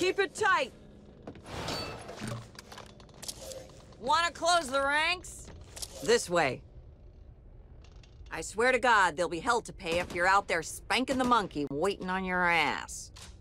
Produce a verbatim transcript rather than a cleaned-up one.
Keep it tight. Want to close the ranks? This way. I swear to God, there'll be hell to pay if you're out there spanking the monkey waiting on your ass.